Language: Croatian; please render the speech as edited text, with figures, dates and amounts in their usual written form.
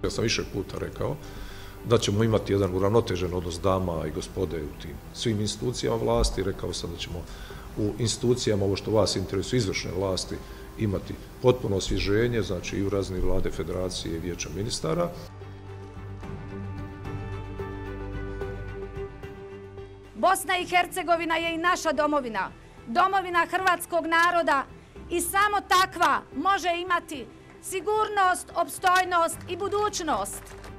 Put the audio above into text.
toga sam više puta rekao, da ćemo imati jedan uravnotežen odnos dama i gospode u tim svim institucijama vlasti. Rekao sam da ćemo u institucijama, ovo što vas interesuje, izvršne vlasti, imati potpuno osvježenje, znači i u razini vlade, federacije i vijeća ministara. Bosna i Hercegovina je i naša domovina, domovina hrvatskog naroda i samo takva može imati sigurnost, opstojnost i budućnost.